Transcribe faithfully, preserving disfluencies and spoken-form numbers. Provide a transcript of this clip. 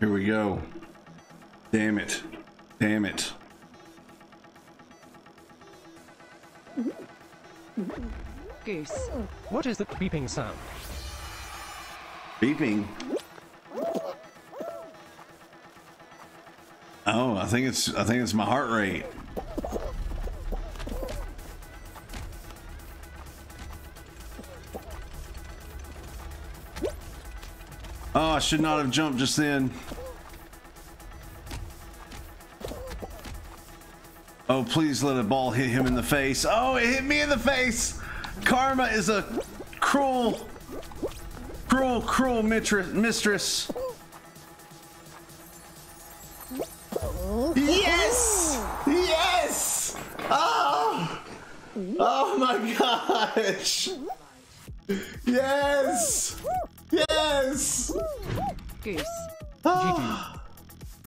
Here we go. Damn it. Damn it. Goose. What is the beeping sound? Beeping. Oh, I think it's I think it's my heart rate. Oh, I should not have jumped just then. Oh, please let a ball hit him in the face. Oh, it hit me in the face. Karma is a cruel, cruel, cruel mistress. Yes! Yes! Oh! Oh my gosh! Yes! Yes! Goose. Oh.